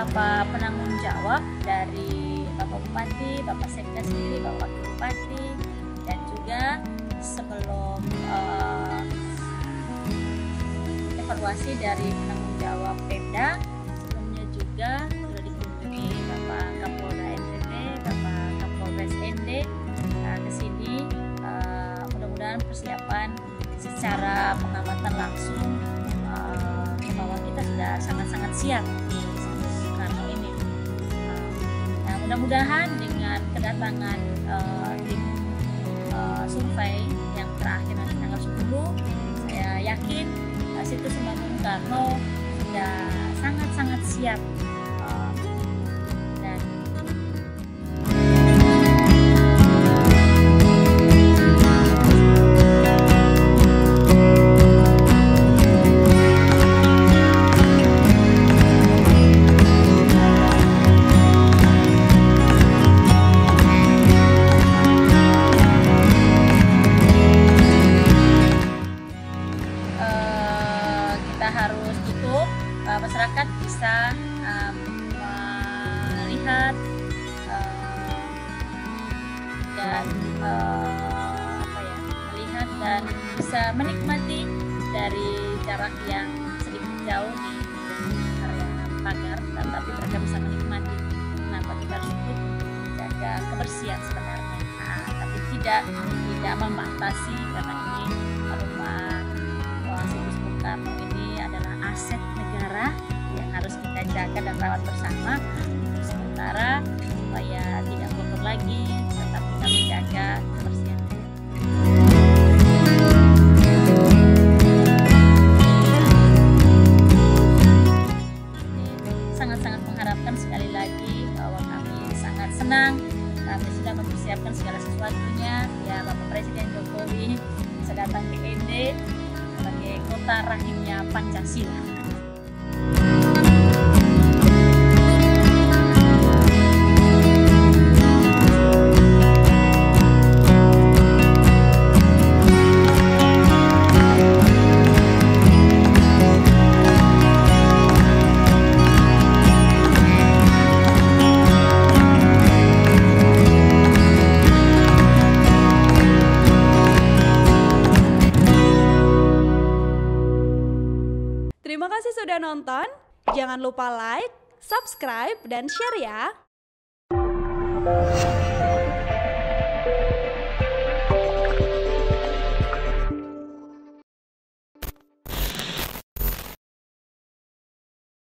Bapak penanggung jawab dari Bapak Bupati, Bapak Sekda sendiri, Bapak Wakil Bupati, dan juga sebelum evaluasi dari penanggung jawab Pemda, sebelumnya juga sudah dikunjungi Bapak Kapolda NTT, Bapak Kapolres ND ke sini. Mudah-mudahan persiapan secara pengamatan langsung bahwa kita sudah sangat-sangat siap di Soekarno ini. Nah, mudah-mudahan dengan kedatangan tim survei yang terakhir nanti tanggal 10, saya yakin situs Sumber Bung Karno sudah sangat-sangat siap. Dan kita harus tutup, masyarakat bisa melihat dan melihat dan bisa menikmati dari jarak yang sedikit jauh di area pagar, tetapi mereka bisa menikmati. Kenapa kita harus tutup? Jaga kebersihan sebenarnya, tapi tidak membatasi, karena ini rumah situs Bung Karno ini adalah aset negara yang harus kita jaga dan rawat bersama untuk sementara supaya tidak kotor lagi, tetap kita menjaga kebersihan. Sangat-sangat mengharapkan, sekali lagi, bahwa kami sangat senang kami sudah mempersiapkan segala sesuatunya. Ya, Bapak Presiden Jokowi bisa datang ke ND sebagai kota rahimnya Pancasila. Terima kasih sudah nonton. Jangan lupa like, subscribe, dan share ya.